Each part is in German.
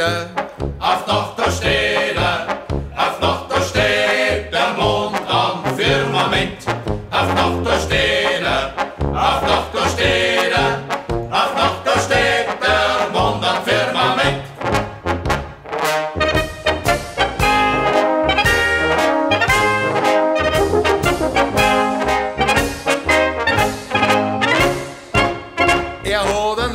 auf Nacht da steht er, auf Nacht da steht der Mond am Firmament, auf Nacht da steht er, auf Nacht da steht er, auf Nacht da steht der Mond am Firmament. Er hat einen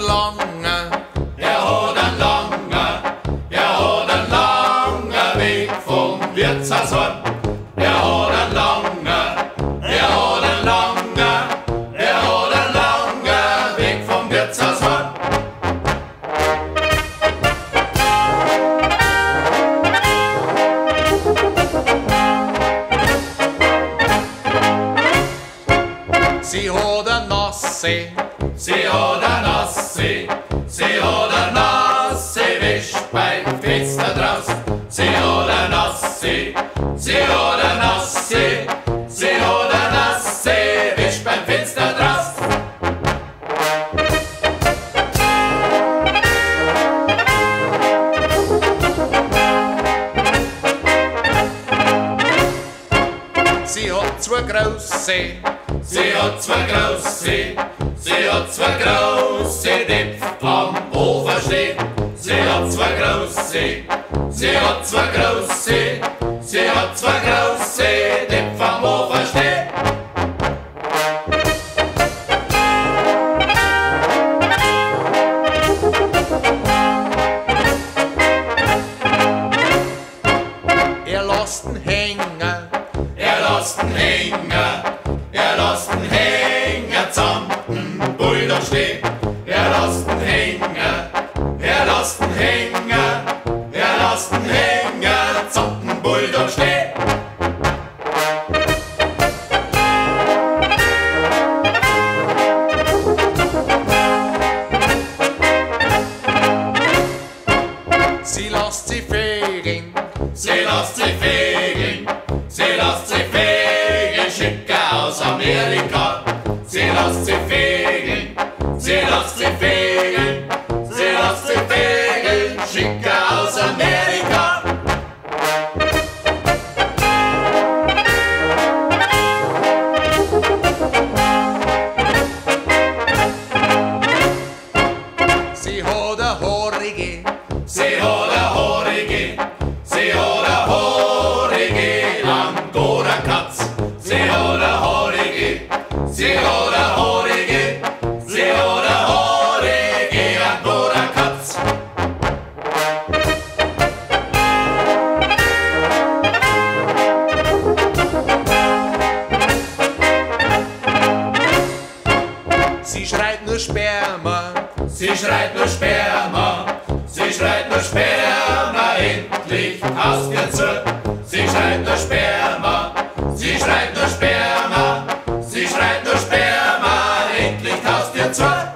langen Weg vom Wirtshausheim. Er hat einen langen Weg vom Wirtshausheim. Sie hat eine Nasse, Sie hat eine nasse Wäsch beim Fenster draus. Sie hat eine nasse Wäsch beim Fenster draus. sie hat zwei große, Sie hat zwei große Dipf am Ofen stehen. Sie hat zwei große Dipf am Ofen stehen. er lässt ihn hängen, Er lässt ihn hängen, samt dem Bulldog stehen. Er lässt ihn hängen, samt dem Bulldog stehen. sie lässt sie fegen, Sie lässt sich fegen, schicken aus Amerika. Sie lässt sich fegen, schicken aus Amerika. sie hat eine haarige, Sie hat eine haarige Angora-Katz. Sie hat eine haarige Angora-Katz. sie schreit nur Sperma, Sie schreit nur Sperma, endlich aus dir zu. Sie schreit nur Sperma, endlich aus dir zu.